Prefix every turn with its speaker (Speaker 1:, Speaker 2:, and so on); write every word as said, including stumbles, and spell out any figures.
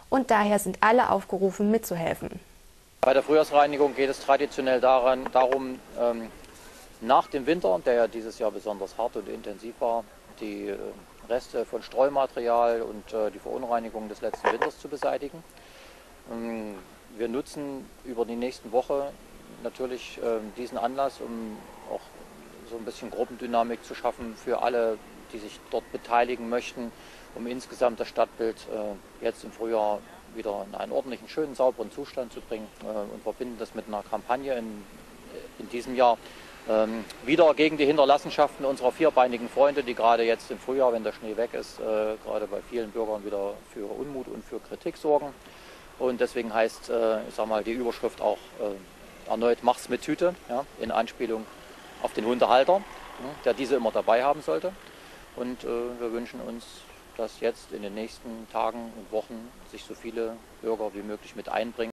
Speaker 1: und daher sind alle aufgerufen, mitzuhelfen.
Speaker 2: Bei der Frühjahrsreinigung geht es traditionell daran, darum, ähm, nach dem Winter, der ja dieses Jahr besonders hart und intensiv war, die äh, Reste von Streumaterial und äh, die Verunreinigung des letzten Winters zu beseitigen. Ähm, wir nutzen über die nächsten Woche natürlich äh, diesen Anlass, um auch so ein bisschen Gruppendynamik zu schaffen für alle, die sich dort beteiligen möchten, um insgesamt das Stadtbild äh, jetzt im Frühjahr wieder in einen ordentlichen, schönen, sauberen Zustand zu bringen, äh, und verbinden das mit einer Kampagne in, in diesem Jahr ähm, wieder gegen die Hinterlassenschaften unserer vierbeinigen Freunde, die gerade jetzt im Frühjahr, wenn der Schnee weg ist, äh, gerade bei vielen Bürgern wieder für Unmut und für Kritik sorgen. Und deswegen heißt, äh, ich sag mal, die Überschrift auch äh, erneut "Mach's mit Tüte", ja, in Anspielung auf den Hundehalter, ja, der diese immer dabei haben sollte. Und äh, wir wünschen uns, dass jetzt in den nächsten Tagen und Wochen sich so viele Bürger wie möglich mit einbringen.